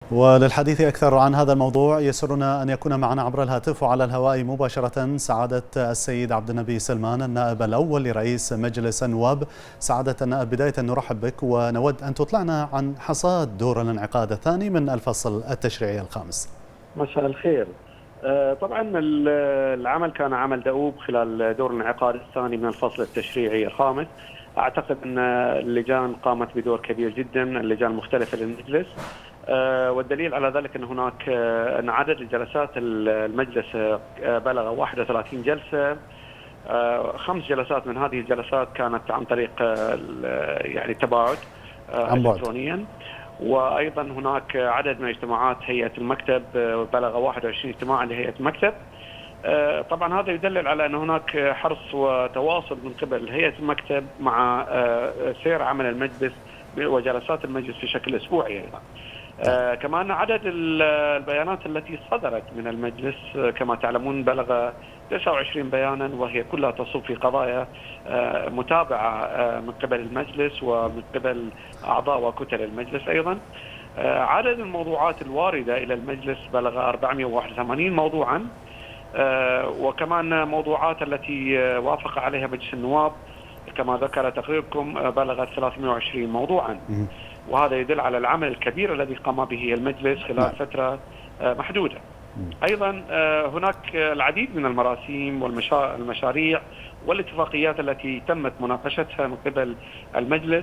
وللحديث أكثر عن هذا الموضوع يسرنا أن يكون معنا عبر الهاتف وعلى الهواء مباشرة سعادة السيد عبد النبي سلمان، النائب الأول لرئيس مجلس النواب. سعادة النائب، بداية نرحب بك ونود أن تطلعنا عن حصاد دور الانعقاد الثاني من الفصل التشريعي الخامس. مساء الخير. طبعا العمل كان عمل دؤوب خلال دور الانعقاد الثاني من الفصل التشريعي الخامس. اعتقد ان اللجان قامت بدور كبير جدا، اللجان المختلفه للمجلس، والدليل على ذلك ان هناك ان عدد الجلسات المجلس بلغ 31 جلسه. 5 جلسات من هذه الجلسات كانت عن طريق يعني التباعد الكترونيا، وايضا هناك عدد من اجتماعات هيئه المكتب بلغ 21 اجتماعا لهيئه المكتب. طبعا هذا يدلل على ان هناك حرص وتواصل من قبل هيئه المكتب مع سير عمل المجلس وجلسات المجلس بشكل اسبوعي. كمان عدد البيانات التي صدرت من المجلس كما تعلمون بلغ 29 بيانا، وهي كلها تصب في قضايا متابعه من قبل المجلس ومن قبل اعضاء وكتل المجلس. ايضا عدد الموضوعات الوارده الى المجلس بلغ 481 موضوعا، وكمان موضوعات التي وافق عليها مجلس النواب كما ذكر تقريركم بلغت 320 موضوعا، وهذا يدل على العمل الكبير الذي قام به المجلس خلال فترة محدودة. أيضا هناك العديد من المراسيم والمشاريع والاتفاقيات التي تمت مناقشتها من قبل المجلس،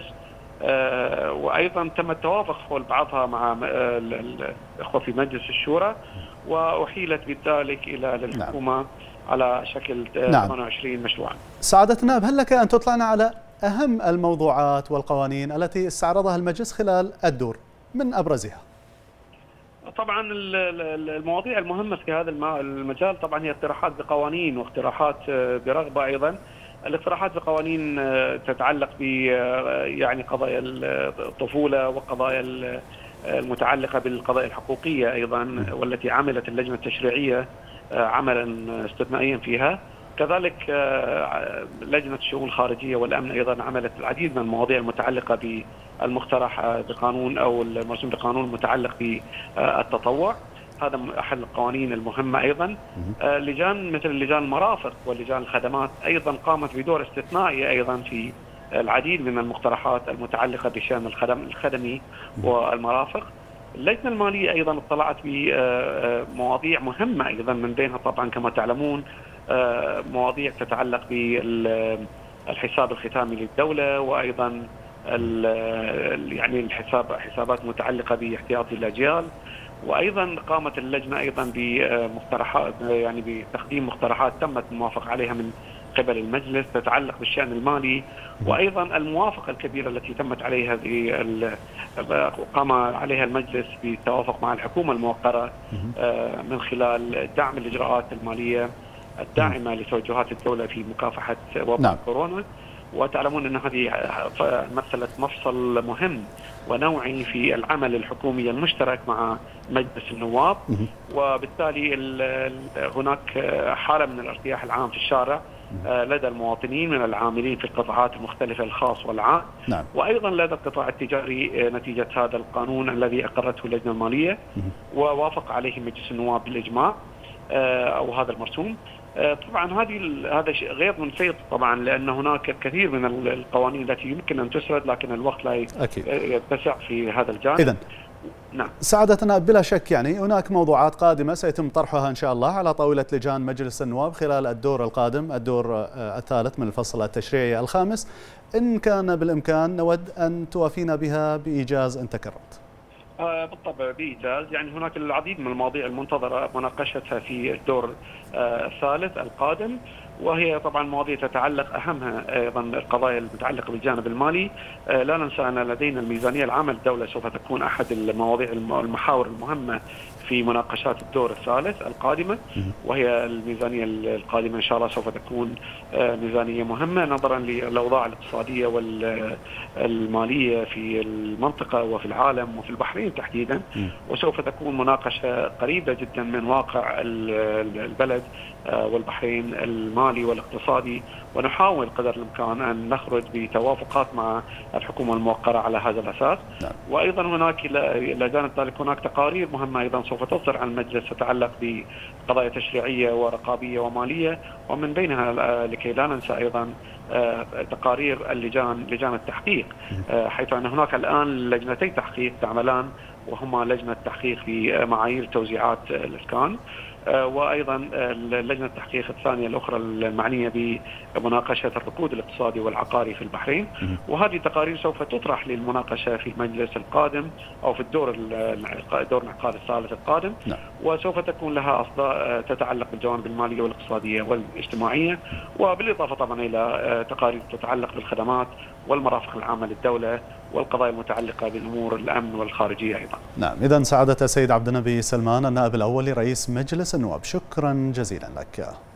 وأيضا تم التوافق حول بعضها مع الإخوة في مجلس الشورى، وأحيلت بذلك إلى الحكومة على شكل 28 مشروعا. سعادة النائب، هل لك أن تطلعنا على أهم الموضوعات والقوانين التي استعرضها المجلس خلال الدور من أبرزها؟ طبعا المواضيع المهمة في هذا المجال طبعا هي اقتراحات بقوانين واقتراحات برغبة. أيضا الاقتراحات بقوانين تتعلق ب يعني قضايا الطفولة وقضايا المتعلقة بالقضايا الحقوقية أيضا، والتي عملت اللجنة التشريعية عملا استثنائيا فيها. كذلك لجنة الشؤون الخارجية والأمن أيضا عملت العديد من المواضيع المتعلقة بالمقترح بقانون أو المرسوم بقانون المتعلق بالتطوع. هذا أحد القوانين المهمة. أيضا لجان مثل لجان المرافق ولجان الخدمات أيضا قامت بدور استثنائي أيضا في العديد من المقترحات المتعلقة بشأن الخدمي والمرافق. اللجنة المالية أيضا اطلعت بمواضيع مهمة أيضا، من بينها طبعا كما تعلمون مواضيع تتعلق بالحساب الختامي للدولة، وأيضا يعني حسابات متعلقة باحتياطي الأجيال. وأيضا قامت اللجنة أيضا بمقترحات يعني بتقديم مقترحات تمت الموافقة عليها من قبل المجلس تتعلق بالشأن المالي، وأيضا الموافقة الكبيرة التي تمت عليها قام عليها المجلس بالتوافق مع الحكومة الموقرة من خلال دعم الإجراءات المالية الداعمة لتوجهات الدولة في مكافحة وباء كورونا. وتعلمون أن هذه مثلت مفصل مهم ونوعي في العمل الحكومي المشترك مع مجلس النواب، وبالتالي هناك حالة من الارتياح العام في الشارع لدى المواطنين من العاملين في القطاعات المختلفة الخاص والعام، وأيضا لدى القطاع التجاري نتيجة هذا القانون الذي أقرته اللجنة المالية ووافق عليه مجلس النواب بالإجماع، أو هذا المرسوم. طبعا هذا شيء غير منفيض طبعا، لأن هناك كثير من القوانين التي يمكن أن تسرد لكن الوقت لا يتسع في هذا الجانب. إذن نعم سعادتنا، بلا شك يعني هناك موضوعات قادمة سيتم طرحها إن شاء الله على طاولة لجان مجلس النواب خلال الدور القادم، الدور الثالث من الفصل التشريعي الخامس. إن كان بالإمكان نود أن توافينا بها بإيجاز إن تكرمت. بالطبع بإيجاز. يعني هناك العديد من المواضيع المنتظرة مناقشتها في الدور الثالث القادم، وهي طبعا مواضيع تتعلق أهمها أيضا القضايا المتعلقة بالجانب المالي. لا ننسى أن لدينا الميزانية العامة للدولة سوف تكون أحد المواضيع المحاور المهمة في مناقشات الدور الثالث القادمة، وهي الميزانية القادمة إن شاء الله سوف تكون ميزانية مهمة نظرا للأوضاع الاقتصادية والمالية في المنطقة وفي العالم وفي البحرين تحديدا، وسوف تكون مناقشة قريبة جدا من واقع البلد والبحرين المالي والاقتصادي، ونحاول قدر الإمكان أن نخرج بتوافقات مع الحكومة الموقرة على هذا الأساس. وأيضا هناك إلى جانب ذلك هناك تقارير مهمة أيضا سوف تصدر عن المجلس تتعلق بقضايا تشريعية ورقابية ومالية، ومن بينها لكي لا ننسى أيضا تقارير لجان التحقيق، حيث أن هناك الآن لجنتي تحقيق تعملان، وهما لجنة تحقيق في معايير توزيعات الإسكان، وأيضا لجنة التحقيق الثانية الأخرى المعنية بمناقشة الركود الاقتصادي والعقاري في البحرين. وهذه التقارير سوف تطرح للمناقشة في المجلس القادم أو في دور العقار الثالث القادم، وسوف تكون لها أصداء تتعلق بالجوانب المالية والاقتصادية والاجتماعية، وبالإضافة طبعا إلى تقارير تتعلق بالخدمات والمرافق العامة للدولة والقضايا المتعلقة بالأمور الأمن والخارجية أيضا. نعم، إذن سعادة السيد عبد النبي سلمان النائب الأول لرئيس مجلس النواب، شكرا جزيلا لك.